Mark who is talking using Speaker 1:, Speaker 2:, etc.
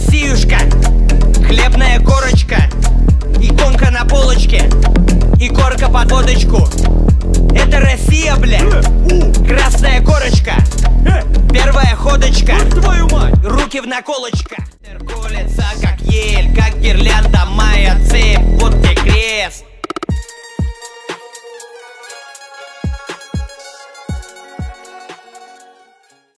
Speaker 1: Россиюшка, хлебная корочка, иконка на полочке, и корка под водочку. Это Россия, бля, красная корочка, первая ходочка, твою мать, руки в наколочках. Колется как ель, как гирлянда.